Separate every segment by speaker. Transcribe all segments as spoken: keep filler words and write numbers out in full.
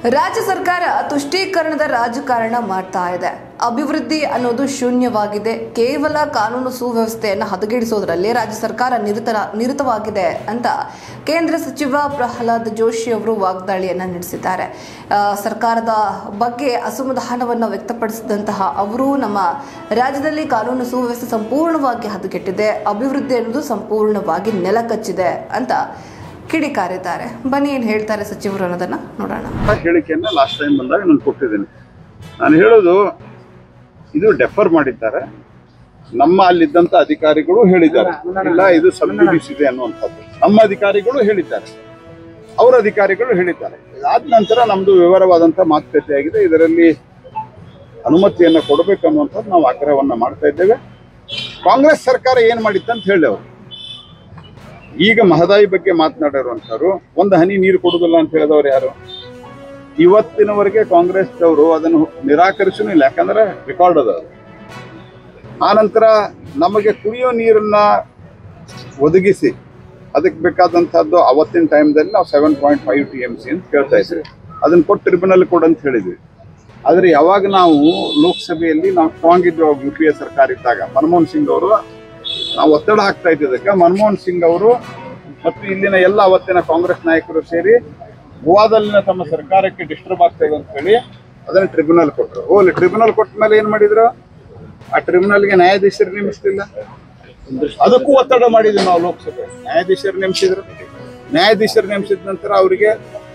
Speaker 1: ರಾಜ್ಯ ಸರ್ಕಾರ ತುಷ್ಟೀಕರಣದ ರಾಜಕಾರಣ ಮಾಡ್ತಾ ಇದೆ. ಅಭಿವೃದ್ಧಿ ಅನ್ನೋದು ಶೂನ್ಯವಾಗಿದೆ. ಕೇವಲ ಕಾನೂನು ಸುವ್ಯವಸ್ಥೆಯನ್ನು ಹದಗೆಡಿಸೋದ್ರಲ್ಲಿ ರಾಜ್ಯ ಸರ್ಕಾರ ನಿರತ ನಿರತವಾಗಿದೆ ಅಂತ ಕೇಂದ್ರ ಸಚಿವ ಪ್ರಹ್ಲಾದ್ ಜೋಶಿ ಅವರು ವಾಗ್ದಾಳಿಯನ್ನು ನಡೆಸಿದ್ದಾರೆ. ಸರ್ಕಾರದ ಬಗ್ಗೆ ಅಸಮಾಧಾನವನ್ನು ವ್ಯಕ್ತಪಡಿಸಿದಂತಹ ಅವರು ನಮ್ಮ ರಾಜ್ಯದಲ್ಲಿ ಕಾನೂನು ಸುವ್ಯವಸ್ಥೆ ಸಂಪೂರ್ಣವಾಗಿ ಹದಗೆಟ್ಟಿದೆ, ಅಭಿವೃದ್ಧಿ ಅನ್ನೋದು ಸಂಪೂರ್ಣವಾಗಿ ನೆಲಕಚ್ಚಿದೆ ಅಂತ ಕಿಡಿಕಾರಿದ್ದಾರೆ. ಬನ್ನಿ ಏನು ಹೇಳ್ತಾರೆ ಸಚಿವರು ಅನ್ನೋದನ್ನ ನೋಡೋಣ.
Speaker 2: ಹೇಳಿಕೆಯನ್ನ ಲಾಸ್ಟ್ ಟೈಮ್ ಬಂದಾಗ ನಾನು ಕೊಟ್ಟಿದ್ದೇನೆ. ನಾನು ಹೇಳೋದು ಇದು ಡೆಫರ್ ಮಾಡಿದ್ದಾರೆ. ನಮ್ಮ ಅಲ್ಲಿದ್ದಂತ ಅಧಿಕಾರಿಗಳು ಹೇಳಿದ್ದಾರೆ, ಇಲ್ಲ ಇದು ಸಬ್ಜುಡಿಸ್ ಇದೆ ಅನ್ನುವಂಥದ್ದು. ನಮ್ಮ ಅಧಿಕಾರಿಗಳು ಹೇಳಿದ್ದಾರೆ, ಅವರ ಅಧಿಕಾರಿಗಳು ಹೇಳಿದ್ದಾರೆ. ಇದಾದ ನಂತರ ನಮ್ದು ವಿವರವಾದಂತ ಮಾತುಕತೆ ಆಗಿದೆ. ಇದರಲ್ಲಿ ಅನುಮತಿಯನ್ನ ಕೊಡಬೇಕನ್ನುವಂಥದ್ದು ನಾವು ಆಗ್ರಹವನ್ನ ಮಾಡ್ತಾ ಇದ್ದೇವೆ. ಕಾಂಗ್ರೆಸ್ ಸರ್ಕಾರ ಏನ್ ಮಾಡಿತ್ತಂತ ಹೇಳಿ ಅವರು ಈಗ ಮಹದಾಯಿ ಬಗ್ಗೆ ಮಾತನಾಡಿರುವಂತವ್ರು ಒಂದು ಹನಿ ನೀರು ಕೊಡುದಿಲ್ಲ ಅಂತ ಹೇಳಿದವರು ಯಾರು? ಇವತ್ತಿನವರೆಗೆ ಕಾಂಗ್ರೆಸ್ ಅವರು ಅದನ್ನು ನಿರಾಕರಿಸೂ ಇಲ್ಲ, ಯಾಕಂದ್ರೆ ರೆಕಾರ್ಡ್ ಅದ. ಆನಂತರ ನಮಗೆ ಕುಡಿಯೋ ನೀರನ್ನ ಒದಗಿಸಿ ಅದಕ್ಕೆ ಬೇಕಾದಂತಹದ್ದು ಅವತ್ತಿನ ಟೈಮ್ದಲ್ಲಿ ನಾವು seven point five T M C ಅಂತ ಕೇಳ್ತಾ ಇದ್ವಿ. ಅದನ್ನ ಕೊಟ್ಟು ಟ್ರಿಬ್ಯುನಲ್ ಕೊಡು ಅಂತ ಹೇಳಿದ್ವಿ. ಆದ್ರೆ ಯಾವಾಗ ನಾವು ಲೋಕಸಭೆಯಲ್ಲಿ ನಾವು ಸ್ಟ್ರಾಂಗ್ ಇದ್ವಿ, ಅವಾಗ ಯು ಪಿ ಎ ಸರ್ಕಾರ ಇದ್ದಾಗ ಮನಮೋಹನ್ ಸಿಂಗ್ ಅವರು ನಾವು ಒತ್ತಡ ಹಾಕ್ತಾ ಇದ್ದಿದ್ದಕ್ಕೆ ಮನಮೋಹನ್ ಸಿಂಗ್ ಅವರು ಮತ್ತು ಇಲ್ಲಿನ ಎಲ್ಲ ಅವತ್ತಿನ ಕಾಂಗ್ರೆಸ್ ನಾಯಕರು ಸೇರಿ ಗೋವಾದಲ್ಲಿನ ತಮ್ಮ ಸರ್ಕಾರಕ್ಕೆ ಡಿಸ್ಟರ್ಬ್ ಆಗ್ತಾ ಇದೆ ಅಂತ ಹೇಳಿ ಅದನ್ನ ಟ್ರಿಬ್ಯುನಲ್ ಕೊಟ್ಟರು. ಓಲಿ ಟ್ರಿಬ್ಯುನಲ್ ಕೊಟ್ಟ ಮೇಲೆ ಏನ್ ಮಾಡಿದ್ರು? ಆ ಟ್ರಿಬ್ಯುನಲ್ಗೆ ನ್ಯಾಯಾಧೀಶರು ನೇಮಿಸಲಿಲ್ಲ. ಅದಕ್ಕೂ ಒತ್ತಡ ಮಾಡಿದ್ವಿ ನಾವು ಲೋಕಸಭೆ. ನ್ಯಾಯಾಧೀಶರು ನೇಮಿಸಿದ್ರು. ನ್ಯಾಯಾಧೀಶರು ನೇಮಿಸಿದ ನಂತರ ಅವರಿಗೆ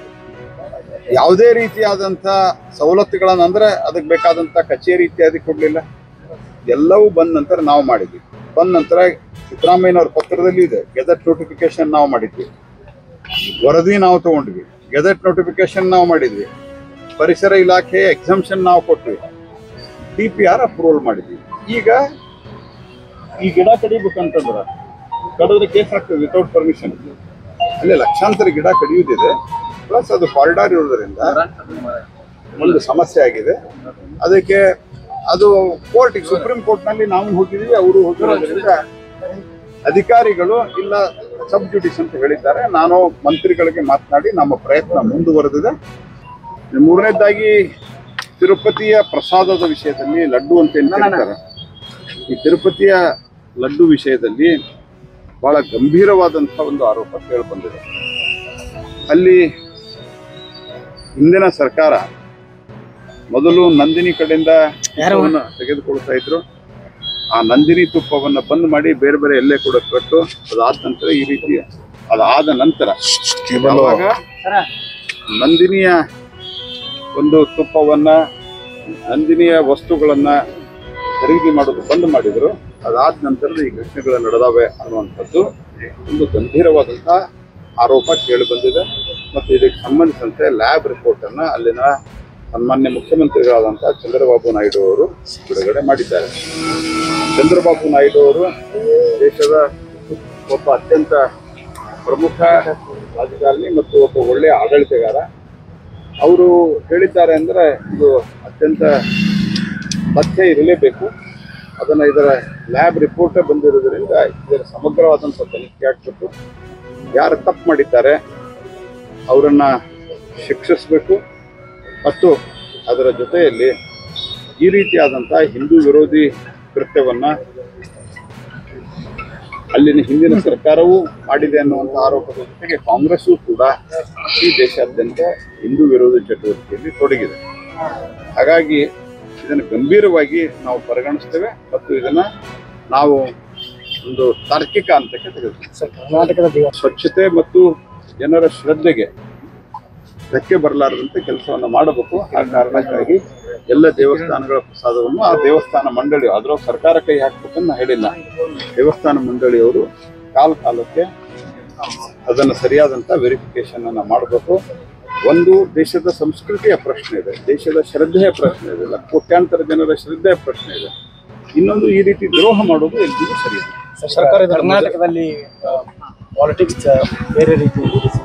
Speaker 2: ಯಾವುದೇ ರೀತಿಯಾದಂಥ ಸವಲತ್ತುಗಳನ್ನ ಅಂದ್ರೆ ಅದಕ್ಕೆ ಬೇಕಾದಂಥ ಕಚೇರಿ ಇತ್ಯಾದಿ ಕೊಡ್ಲಿಲ್ಲ. ಎಲ್ಲವೂ ಬಂದ ನಂತರ ನಾವು ಮಾಡಿದ್ವಿ. ಬಂದ ನಂತರ ಸಿದ್ದರಾಮಯ್ಯನವ್ರ ಪತ್ರದಲ್ಲಿ ಇದೆ, ಗೆಜೆಟ್ ನೋಟಿಫಿಕೇಶನ್ ನಾವು ಮಾಡಿದ್ವಿ, ವರದಿ ನಾವು ತಗೊಂಡ್ವಿ, ಗೆಜೆಟ್ ನೋಟಿಫಿಕೇಶನ್ ನಾವು ಮಾಡಿದ್ವಿ, ಪರಿಸರ ಇಲಾಖೆ ಎಕ್ಸಂಪ್ಷನ್ ನಾವು ಕೊಟ್ವಿ, ಡಿ ಪಿ ಆರ್ ಅಪ್ರೂವಲ್ ಮಾಡಿದ್ವಿ. ಈಗ ಈ ಗಿಡ ಕಡಿಬೇಕಂತಂದ್ರೆ ಕಡಿದ್ರೆ ಕೇಸ್ ಆಗ್ತದೆ ವಿತೌಟ್ ಪರ್ಮಿಷನ್. ಅಲ್ಲಿ ಲಕ್ಷಾಂತರ ಗಿಡ ಕಡಿಯುವುದಿದೆ, ಪ್ಲಸ್ ಅದು ಕಾರಿಡಾರ್ ಇರೋದ್ರಿಂದ ಒಂದು ಸಮಸ್ಯೆ ಆಗಿದೆ. ಅದಕ್ಕೆ ಅದು ಕೋರ್ಟಿಗೆ ಸುಪ್ರೀಂ ಕೋರ್ಟ್ ನಲ್ಲಿ ನಾವು ಹೋಗಿದ್ವಿ, ಅವರು ಹೋಗಿರೋದ್ರಿಂದ ಅಧಿಕಾರಿಗಳು ಇಲ್ಲ ಸಬ್ ಜುಡಿಸ್ ಅಂತ ಹೇಳಿದ್ದಾರೆ. ನಾನು ಮಂತ್ರಿಗಳಿಗೆ ಮಾತನಾಡಿ ನಮ್ಮ ಪ್ರಯತ್ನ ಮುಂದುವರೆದಿದೆ. ಮೂರನೇದಾಗಿ ತಿರುಪತಿಯ ಪ್ರಸಾದದ ವಿಷಯದಲ್ಲಿ ಲಡ್ಡು ಅಂತ ಏನ್ ಹೇಳ್ತಾರೆ, ಈ ತಿರುಪತಿಯ ಲಡ್ಡು ವಿಷಯದಲ್ಲಿ ಬಹಳ ಗಂಭೀರವಾದಂತಹ ಒಂದು ಆರೋಪ ಕೇಳಿ ಬಂದಿದೆ. ಅಲ್ಲಿ ಹಿಂದಿನ ಸರ್ಕಾರ ಮೊದಲು ನಂದಿನಿ ಕಡೆಯಿಂದ ತುಪ್ಪವನ್ನು ತೆಗೆದುಕೊಳ್ತಾ ಇದ್ರು. ಆ ನಂದಿನಿ ತುಪ್ಪವನ್ನು ಬಂದ್ ಮಾಡಿ ಬೇರೆ ಬೇರೆ ಎಲ್ಲೇ ಕೂಡ ಕಟ್ಟು ಅದಾದ ನಂತರ ಈ ರೀತಿ ಅದಾದ ನಂತರ ಯಾವಾಗ ನಂದಿನಿಯ ಒಂದು ತುಪ್ಪವನ್ನ ನಂದಿನಿಯ ವಸ್ತುಗಳನ್ನ ಖರೀದಿ ಮಾಡೋದು ಬಂದ್ ಮಾಡಿದ್ರು. ಅದಾದ ನಂತರದ ಈ ಘಟನೆಗಳು ನಡೆದಾವೆ ಅನ್ನುವಂಥದ್ದು ಒಂದು ಗಂಭೀರವಾದಂತಹ ಆರೋಪ ಕೇಳಿ ಬಂದಿದೆ. ಮತ್ತು ಇದಕ್ಕೆ ಸಂಬಂಧಿಸಿದಂತೆ ಲ್ಯಾಬ್ ರಿಪೋರ್ಟ್ ಅನ್ನ ಅಲ್ಲಿನ ಸನ್ಮಾನ್ಯ ಮುಖ್ಯಮಂತ್ರಿಗಳಾದಂತಹ ಚಂದ್ರಬಾಬು ನಾಯ್ಡು ಅವರು ಬಿಡುಗಡೆ ಮಾಡಿದ್ದಾರೆ. ಚಂದ್ರಬಾಬು ನಾಯ್ಡು ಅವರು ದೇಶದ ಒಬ್ಬ ಅತ್ಯಂತ ಪ್ರಮುಖ ರಾಜಕಾರಣಿ ಮತ್ತು ಒಬ್ಬ ಒಳ್ಳೆಯ ಆಡಳಿತಗಾರ. ಅವರು ಹೇಳಿದ್ದಾರೆ ಅಂದ್ರೆ ಇದು ಅತ್ಯಂತ ತಥ್ಯ ಇರಲೇಬೇಕು. ಅದನ್ನ ಇದರ ಲ್ಯಾಬ್ ರಿಪೋರ್ಟೇ ಬಂದಿರೋದ್ರಿಂದ ಇದರ ಸಮಗ್ರವಾದಂಥ ತನಿಖೆ ಆಗ್ಬೇಕು. ಯಾರು ತಪ್ಪು ಮಾಡಿದ್ದಾರೆ ಅವರನ್ನ ಶಿಕ್ಷಿಸಬೇಕು. ಮತ್ತು ಅದರ ಜೊತೆಯಲ್ಲಿ ಈ ರೀತಿಯಾದಂತಹ ಹಿಂದೂ ವಿರೋಧಿ ಕೃತ್ಯವನ್ನ ಅಲ್ಲಿನ ಹಿಂದಿನ ಸರ್ಕಾರವೂ ಮಾಡಿದೆ ಅನ್ನುವಂಥ ಆರೋಪದ ಜೊತೆಗೆ ಕಾಂಗ್ರೆಸ್ಸು ಕೂಡ ಈ ದೇಶಾದ್ಯಂತ ಹಿಂದೂ ವಿರೋಧಿ ಚಟುವಟಿಕೆಯಲ್ಲಿ ತೊಡಗಿದೆ. ಹಾಗಾಗಿ ಇದನ್ನು ಗಂಭೀರವಾಗಿ ನಾವು ಪರಿಗಣಿಸ್ತೇವೆ ಮತ್ತು ಇದನ್ನ ನಾವು ಒಂದು ತಾರ್ಕಿಕ ಹಂತಕ್ಕೆ ತೆಗೆದುಕೊಳ್ತೇವೆ. ಕರ್ನಾಟಕದ ಸ್ವಚ್ಛತೆ ಮತ್ತು ಜನರ ಶ್ರದ್ಧೆಗೆ ಧಕ್ಕೆ ಬರಲಾರದಂತೆ ಕೆಲಸವನ್ನು ಮಾಡಬೇಕು. ಆ ಕಾರಣಕ್ಕಾಗಿ ಎಲ್ಲ ದೇವಸ್ಥಾನಗಳ ಪ್ರಸಾದವನ್ನು ಆ ದೇವಸ್ಥಾನ ಮಂಡಳಿ, ಅದರ ಸರ್ಕಾರ ಕೈ ಹಾಕ್ಬೇಕನ್ನ ಹೇಳಿಲ್ಲ, ದೇವಸ್ಥಾನ ಮಂಡಳಿಯವರು ಕಾಲ ಕಾಲಕ್ಕೆ ಅದನ್ನು ಸರಿಯಾದಂತ ವೆರಿಫಿಕೇಶನ್ ಅನ್ನ ಮಾಡಬೇಕು. ಒಂದು ದೇಶದ ಸಂಸ್ಕೃತಿಯ ಪ್ರಶ್ನೆ ಇದೆ, ದೇಶದ ಶ್ರದ್ಧೆಯ ಪ್ರಶ್ನೆ ಇದೆ, ಕೋಟ್ಯಾಂತರ ಜನರ ಶ್ರದ್ಧೆಯ ಪ್ರಶ್ನೆ ಇದೆ. ಇನ್ನೊಂದು ಈ ರೀತಿ ದ್ರೋಹ ಮಾಡೋದು ಎಲ್ರಿಗೂ ಸರಿ ಇದೆ.
Speaker 3: ಸರ್ಕಾರ ಕರ್ನಾಟಕದಲ್ಲಿ ಪಾಲಿಟಿಕ್ಸ್ ಬೇರೆ ರೀತಿ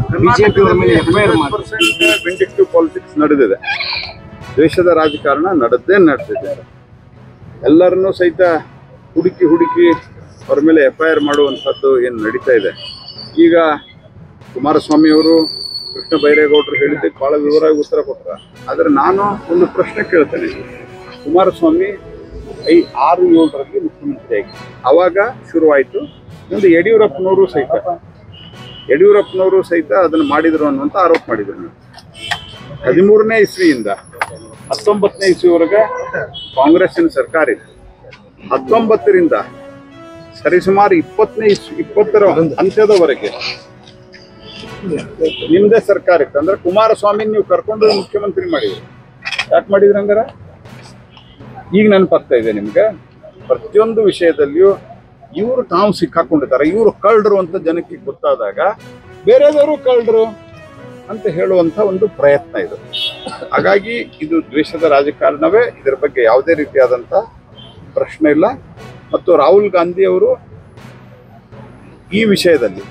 Speaker 2: ವಿಂಡಿಕ್ಟಿವ್ ಪಾಲಿಟಿಕ್ಸ್ ನಡೆದಿದೆ. ದೇಶದ ರಾಜಕಾರಣ ನಡೆದೇ ನಡೆದಿದೆ. ಎಲ್ಲರನ್ನೂ ಸಹಿತ ಹುಡುಕಿ ಹುಡುಕಿ ಅವ್ರ ಮೇಲೆ ಎಫ್ ಐ ಆರ್ ಮಾಡುವಂಥದ್ದು ಏನು ನಡೀತಾ ಇದೆ. ಈಗ ಕುಮಾರಸ್ವಾಮಿ ಅವರು ಕೃಷ್ಣ ಬೈರೇಗೌಡರು ಹೇಳಿದ್ದಕ್ಕೆ ಬಹಳ ವಿವರವಾಗಿ ಉತ್ತರ ಕೊಟ್ಟರು. ಆದರೆ ನಾನು ಒಂದು ಪ್ರಶ್ನೆ ಕೇಳ್ತೇನೆ. ಕುಮಾರಸ್ವಾಮಿ ಐ ಆರು ಏಳರಲ್ಲಿ ಮುಖ್ಯಮಂತ್ರಿ ಆಗಿ ಅವಾಗ ಶುರುವಾಯಿತು. ಒಂದು ಯಡಿಯೂರಪ್ಪನವರು ಸಹಿತ ಯಡಿಯೂರಪ್ಪನವರು ಸಹಿತ ಅದನ್ನು ಮಾಡಿದರು ಅನ್ನುವಂಥ ಆರೋಪ ಮಾಡಿದರು. ನೀವು ಹದಿಮೂರನೇ ಇಸ್ವಿಯಿಂದ ಹತ್ತೊಂಬತ್ತನೇ ಇಸ್ವಿವರೆಗೆ ಕಾಂಗ್ರೆಸ್ಸಿನ ಸರ್ಕಾರ ಇತ್ತು. ಹತ್ತೊಂಬತ್ತರಿಂದ ಸರಿಸುಮಾರು ಇಪ್ಪತ್ತನೇ ಇಸ್ವಿ ಇಪ್ಪತ್ತರ ಅಂತ್ಯದವರೆಗೆ ನಿಮ್ದೇ ಸರ್ಕಾರ ಇತ್ತು. ಅಂದ್ರೆ ಕುಮಾರಸ್ವಾಮಿ ನೀವು ಕರ್ಕೊಂಡು ಮುಖ್ಯಮಂತ್ರಿ ಮಾಡಿದ್ರಿ. ಯಾಕೆ ಮಾಡಿದ್ರಿ ಹಂಗಾರ? ಈಗ ನೆನಪಾಗ್ತಾ ಇದೆ ನಿಮ್ಗೆ. ಪ್ರತಿಯೊಂದು ವಿಷಯದಲ್ಲಿಯೂ ಇವರು ತಾವು ಸಿಕ್ಕಾಕೊಂಡಿದ್ದಾರೆ, ಇವರು ಕಳ್ಳರು ಅಂತ ಜನಕ್ಕೆ ಗೊತ್ತಾದಾಗ ಬೇರೆದವರು ಕಳ್ಳರು ಅಂತ ಹೇಳುವಂತ ಒಂದು ಪ್ರಯತ್ನ ಇದು. ಹಾಗಾಗಿ ಇದು ದ್ವೇಷದ ರಾಜಕಾರಣವೇ, ಇದರ ಬಗ್ಗೆ ಯಾವುದೇ ರೀತಿಯಾದಂಥ ಪ್ರಶ್ನೆ ಇಲ್ಲ. ಮತ್ತು ರಾಹುಲ್ ಗಾಂಧಿ ಅವರು ಈ ವಿಷಯದಲ್ಲಿ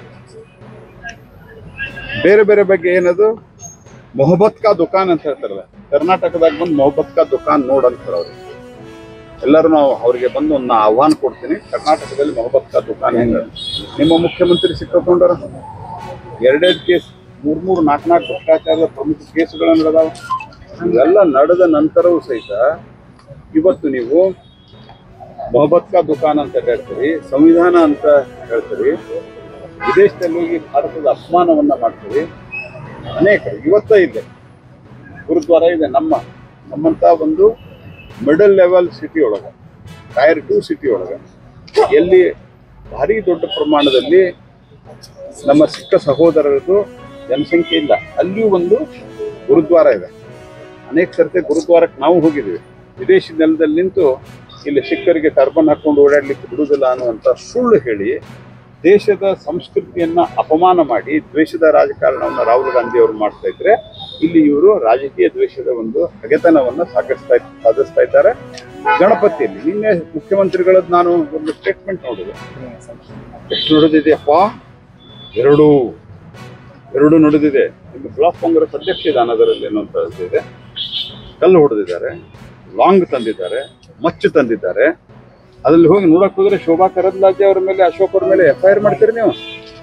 Speaker 2: ಬೇರೆ ಬೇರೆ ಬಗ್ಗೆ ಏನದು ಮೊಹಬ್ಬತ್ ಕಾ ದುಕಾನ್ ಅಂತ ಹೇಳ್ತಾರಲ್ಲ, ಕರ್ನಾಟಕದಾಗ ಬಂದು ಮೊಹಬ್ಬತ್ ಕಾ ದುಕಾನ್ ನೋಡಂತಾರೆ ಅವ್ರಿಗೆ. ಎಲ್ಲರೂ ನಾವು ಅವ್ರಿಗೆ ಬಂದು ಒಂದು ಆಹ್ವಾನ ಕೊಡ್ತೀನಿ, ಕರ್ನಾಟಕದಲ್ಲಿ ಮೊಹಬ್ಬತ್ ಕಾ ದುಕಾನ್ ಹೆಂಗ ನಿಮ್ಮ ಮುಖ್ಯಮಂತ್ರಿ ಸಿಕ್ಕಾಕೊಂಡಾರ ಎರಡೆರಡು ಕೇಸ್, ಮೂರ್ ಮೂರು ನಾಲ್ಕು ನಾಲ್ಕು ಭ್ರಷ್ಟಾಚಾರದ ಪ್ರಮುಖ ಕೇಸುಗಳು ನಡೆದಾವ. ಇವೆಲ್ಲ ನಡೆದ ನಂತರವೂ ಸಹಿತ ಇವತ್ತು ನೀವು ಮೊಹಬ್ಬತ್ ಕಾ ದುಕಾನ್ ಅಂತ ಹೇಳ್ತೀರಿ, ಸಂವಿಧಾನ ಅಂತ ಹೇಳ್ತೀರಿ, ವಿದೇಶದಲ್ಲಿ ಹೋಗಿ ಭಾರತದ ಅಪಮಾನವನ್ನ ಮಾಡ್ತೀರಿ. ಅನೇಕ ಇವತ್ತೇ ಇದೆ ಗುರುದ್ವಾರ ಇದೆ ನಮ್ಮ ನಮ್ಮಂತ ಒಂದು ಮಿಡಲ್ ಲೆವೆಲ್ ಸಿಟಿ ಒಳಗೆ, ಟೈರ್ ಟು ಸಿಟಿ ಒಳಗೆ, ಎಲ್ಲಿ ಭಾರಿ ದೊಡ್ಡ ಪ್ರಮಾಣದಲ್ಲಿ ನಮ್ಮ ಸಿಕ್ಕ ಸಹೋದರರದು ಜನಸಂಖ್ಯೆ ಇಲ್ಲ, ಅಲ್ಲಿಯೂ ಒಂದು ಗುರುದ್ವಾರ ಇದೆ. ಅನೇಕ ಸರ್ತಿ ಗುರುದ್ವಾರಕ್ಕೆ ನಾವು ಹೋಗಿದ್ದೀವಿ. ವಿದೇಶಿ ನೆಲದಲ್ಲಿ ನಿಂತು ಇಲ್ಲಿ ಸಿಕ್ಕರಿಗೆ ಟರ್ಬನ್ ಹಾಕೊಂಡು ಓಡಾಡ್ಲಿಕ್ಕೆ ಬಿಡುವುದಿಲ್ಲ ಅನ್ನುವಂಥ ಸುಳ್ಳು ಹೇಳಿ ದೇಶದ ಸಂಸ್ಕೃತಿಯನ್ನ ಅಪಮಾನ ಮಾಡಿ ದ್ವೇಷದ ರಾಜಕಾರಣವನ್ನು ರಾಹುಲ್ ಗಾಂಧಿ ಅವರು ಮಾಡ್ತಾ ಇದ್ರೆ, ಇಲ್ಲಿ ಇವರು ರಾಜಕೀಯ ದ್ವೇಷದ ಒಂದು ಹಗೆತನವನ್ನು ಸಾಗಿಸ್ತಾ ಸಾಧಿಸ್ತಾ ಇದ್ದಾರೆ. ಗಣಪತಿಯಲ್ಲಿ ನಿನ್ನೆ ಮುಖ್ಯಮಂತ್ರಿಗಳದ್ದು ನಾನು ಒಂದು ಸ್ಟೇಟ್ಮೆಂಟ್ ನೋಡಿದೆ. ಎಷ್ಟು ನಡೆದಿದೆಯಪ್ಪ? ಎರಡು ಎರಡು ನಡೆದಿದೆ. ನಿಮ್ಮ ಬ್ಲಾಕ್ ಕಾಂಗ್ರೆಸ್ ಅಧ್ಯಕ್ಷ ಇದ್ದಾನೆ ಅದರಲ್ಲಿ ಅನ್ನುವಂಥದ್ದು ಇದೆ. ಕಲ್ಲು ಹೊಡೆದಿದ್ದಾರೆ, ಲಾಂಗ್ ತಂದಿದ್ದಾರೆ, ಮಚ್ಚು ತಂದಿದ್ದಾರೆ. ಅದ್ರಲ್ಲಿ ಹೋಗಿ ನೋಡಕ್ ಹೋದ್ರೆ ಶೋಭಾ ಕರಂದ್ಲಾಜೆ ಅವ್ರ ಮೇಲೆ, ಅಶೋಕ್ ಅವ್ರ ಮೇಲೆ ಎಫ್ ಐ ಆರ್ ಮಾಡ್ತೀರಿ ನೀವು.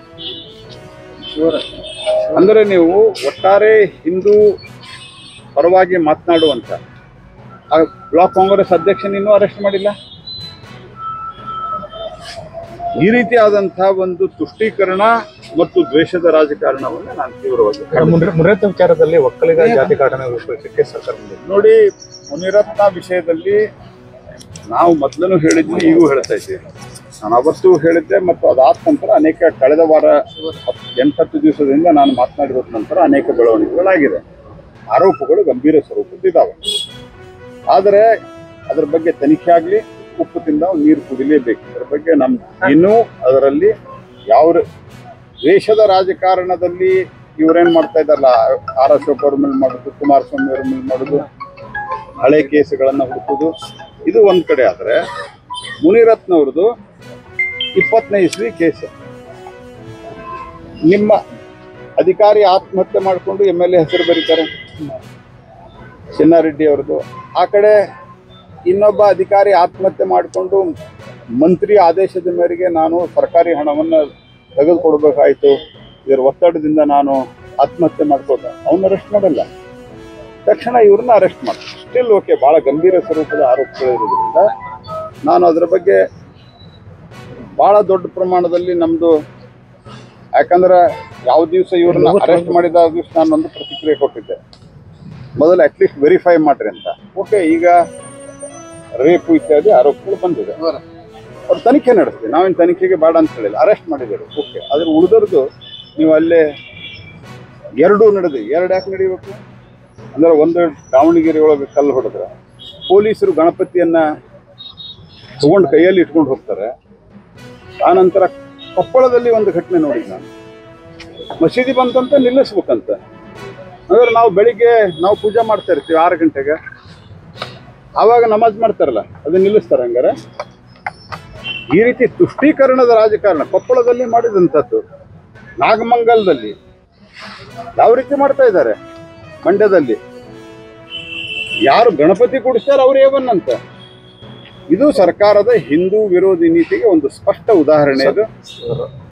Speaker 2: ಅಂದ್ರೆ ನೀವು ಒಟ್ಟಾರೆ ಹಿಂದೂ ಪರವಾಗಿ ಮಾತನಾಡುವಂತ ಆ ಬ್ಲಾಕ್ ಕಾಂಗ್ರೆಸ್ ಅಧ್ಯಕ್ಷನ ಇನ್ನೂ ಅರೆಸ್ಟ್ ಮಾಡಿಲ್ಲ. ಈ ರೀತಿಯಾದಂತಹ ಒಂದು ತುಷ್ಟೀಕರಣ ಮತ್ತು ದ್ವೇಷದ ರಾಜಕಾರಣವನ್ನು ನಾನು ತೀವ್ರವಾಗಿ
Speaker 3: ಮುನಿರತ್ನ ವಿಚಾರದಲ್ಲಿ ಒಕ್ಕಲಿಗ ಜಾತಿ ಕಾರಣ ರೂಪಿಸಲಿಕ್ಕೆ ಸರ್ಕಾರ
Speaker 2: ನೋಡಿ. ಮುನಿರತ್ನ ವಿಷಯದಲ್ಲಿ ನಾವು ಮೊದಲೂ ಹೇಳಿದ್ವಿ, ಈಗೂ ಹೇಳ್ತಾ ಇದ್ದೀವಿ. ನಾನು ಅವತ್ತು ಹೇಳಿದ್ದೆ ಮತ್ತು ಅದಾದ ನಂತರ ಅನೇಕ ಕಳೆದ ವಾರ ಎಂಟತ್ತು ದಿವಸದಿಂದ ನಾನು ಮಾತನಾಡಿರೋ ನಂತರ ಅನೇಕ ಬೆಳವಣಿಗೆಗಳಾಗಿದೆ. ಆರೋಪಗಳು ಗಂಭೀರ ಸ್ವರೂಪದಿದ್ದಾವೆ. ಆದರೆ ಅದರ ಬಗ್ಗೆ ತನಿಖೆ ಆಗಲಿ, ಉಪ್ಪು ತಿಂದ ನೀರು ಕುಡಿಲೇಬೇಕು. ಅದರ ಬಗ್ಗೆ ನಮ್ಮ ಇನ್ನೂ ಅದರಲ್ಲಿ ಯಾವ ದ್ವೇಷದ ರಾಜಕಾರಣದಲ್ಲಿ ಇವರೇನು ಮಾಡ್ತಾ ಇದ್ದಾರಲ್ಲ, ಆರ್ ಅಶೋಕ್ ಅವ್ರ ಮೇಲೆ ಮಾಡೋದು, ಕುಮಾರಸ್ವಾಮಿ ಅವ್ರ ಮೇಲೆ ಮಾಡೋದು, ಹಳೆ ಕೇಸುಗಳನ್ನು ಹುಡುಕೋದು, ಇದು ಒಂದು ಕಡೆ. ಆದರೆ ಮುನಿರತ್ನವ್ರದ್ದು ಇಪ್ಪತ್ತನೇ ಇಸ್ವಿ ಕೇಸು. ನಿಮ್ಮ ಅಧಿಕಾರಿ ಆತ್ಮಹತ್ಯೆ ಮಾಡಿಕೊಂಡು ಎಮ್ ಎಲ್ ಎ ಹೆಸರು ಬರೀತಾರೆ, ಚಿನ್ನಾರೆಡ್ಡಿ ಅವ್ರದ್ದು. ಆ ಕಡೆ ಇನ್ನೊಬ್ಬ ಅಧಿಕಾರಿ ಆತ್ಮಹತ್ಯೆ ಮಾಡಿಕೊಂಡು ಮಂತ್ರಿ ಆದೇಶದ ಮೇರೆಗೆ ನಾನು ಸರ್ಕಾರಿ ಹಣವನ್ನು ತೆಗೆದುಕೊಡ್ಬೇಕಾಯ್ತು, ಇದರ ಒತ್ತಡದಿಂದ ನಾನು ಆತ್ಮಹತ್ಯೆ ಮಾಡ್ಕೋತ ಅವನ್ನ ಅರೆಸ್ಟ್ ಮಾಡಲ್ಲ, ತಕ್ಷಣ ಇವ್ರನ್ನ ಅರೆಸ್ಟ್ ಮಾಡ್ತಾರೆ. ಸ್ಟಿಲ್ ಓಕೆ, ಭಾಳ ಗಂಭೀರ ಸ್ವರೂಪದ ಆರೋಪಗಳಿರೋದ್ರಿಂದ ನಾನು ಅದರ ಬಗ್ಗೆ ಭಾಳ ದೊಡ್ಡ ಪ್ರಮಾಣದಲ್ಲಿ ನಮ್ಮದು, ಯಾಕಂದ್ರೆ ಯಾವ ದಿವಸ ಇವ್ರನ್ನ ಅರೆಸ್ಟ್ ಮಾಡಿದ ದಿವಸ ನಾನು ಒಂದು ಪ್ರತಿಕ್ರಿಯೆ ಕೊಟ್ಟಿದ್ದೆ, ಮೊದಲು ಅಟ್ಲೀಸ್ಟ್ ವೆರಿಫೈ ಮಾಡ್ರಿ ಅಂತ. ಓಕೆ, ಈಗ ರೇಪು ಇತ್ಯಾದಿ ಆರೋಪಗಳು ಬಂದಿದೆ, ಅವ್ರು ತನಿಖೆ ನಡೆಸ್ತೀವಿ, ನಾವೇನು ತನಿಖೆಗೆ ಬೇಡ ಅಂತ ಹೇಳಿಲ್ಲ, ಅರೆಸ್ಟ್ ಮಾಡಿದ್ದಾರೆ. ಓಕೆ, ಅದ್ರ ಉಳಿದವ್ರದ್ದು ನೀವು ಅಲ್ಲೇ ಎರಡೂ ನಡೆದು ಎರಡು ಯಾಕೆ ನಡೀಬೇಕು ಅಂದ್ರೆ, ಒಂದು ದಾವಣಗೆರೆ ಒಳಗೆ ಕಲ್ಲು ಹೊಡೆದ್ರೆ ಪೊಲೀಸರು ಗಣಪತಿಯನ್ನ ತಗೊಂಡು ಕೈಯಲ್ಲಿ ಇಟ್ಕೊಂಡು ಹೋಗ್ತಾರೆ. ಆನಂತರ ಕೊಪ್ಪಳದಲ್ಲಿ ಒಂದು ಘಟನೆ ನೋಡಿದ್ದು ನಾನು, ಮಸೀದಿ ಬಂತಂತ ನಿಲ್ಲಿಸ್ಬೇಕಂತ. ಅಂದ್ರೆ ನಾವು ಬೆಳಿಗ್ಗೆ ನಾವು ಪೂಜೆ ಮಾಡ್ತಾ ಇರ್ತೀವಿ ಆರು ಗಂಟೆಗೆ, ಆವಾಗ ನಮಾಜ್ ಮಾಡ್ತಾರಲ್ಲ, ಅದನ್ನ ನಿಲ್ಲಿಸ್ತಾರೆ. ಹಂಗಾರೆ ಈ ರೀತಿ ತುಷ್ಟೀಕರಣದ ರಾಜಕಾರಣ ಕೊಪ್ಪಳದಲ್ಲಿ ಮಾಡಿದಂಥದ್ದು, ನಾಗಮಂಗಲದಲ್ಲಿ ಯಾವ ರೀತಿ ಮಾಡ್ತಾ ಇದ್ದಾರೆ, ಮಂಡ್ಯದಲ್ಲಿ ಯಾರು ಗಣಪತಿ ಕೂಡಿಸ್ತಾರೆ ಅವ್ರು ಏವನ್ ಅಂತ. ಇದು ಸರ್ಕಾರದ ಹಿಂದೂ ವಿರೋಧಿ ನೀತಿಗೆ ಒಂದು ಸ್ಪಷ್ಟ ಉದಾಹರಣೆ. ಅದು